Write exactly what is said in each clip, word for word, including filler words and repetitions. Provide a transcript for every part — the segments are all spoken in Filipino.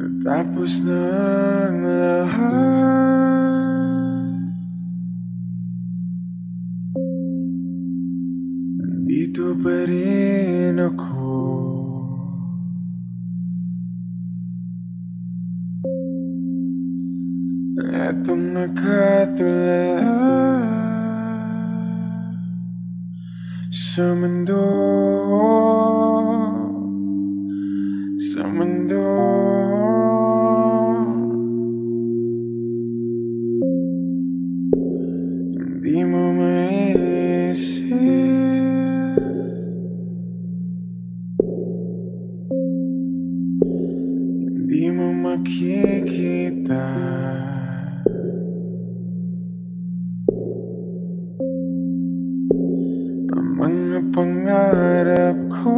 Natapos na ang lahat, nandito pa rin ako. Etong nakatulala sa mundo, sa mundo. Hindi mo maisip, hindi mo makikita ang mga pangarap ko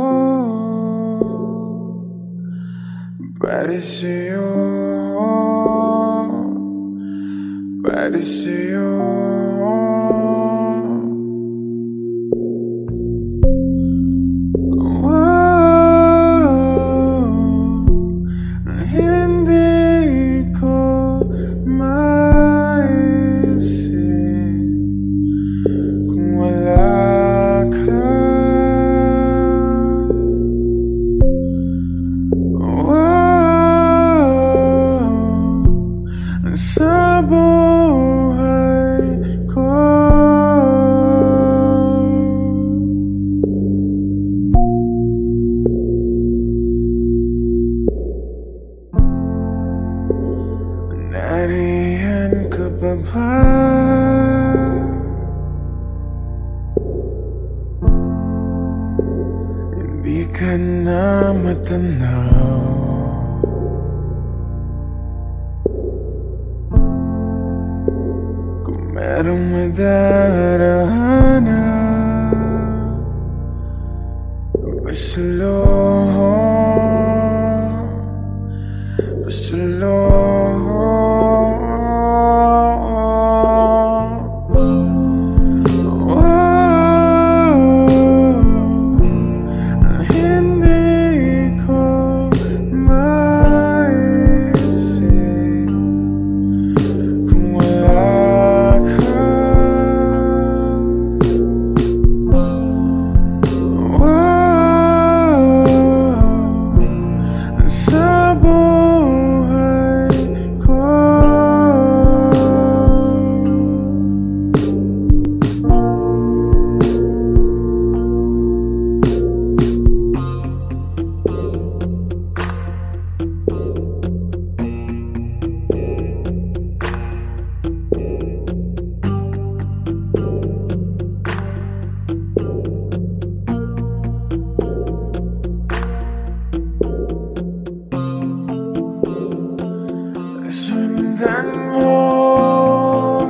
para sa'yo, para sa'yo. Sa buhay ko, nariyan ka pa ba? Hindi ka na matanaw, merong madaraanan pasulong, pasulong. Sundan mo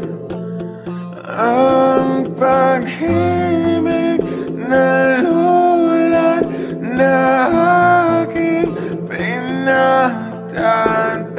ang pag-ibig na lulan na aking pinagdaan.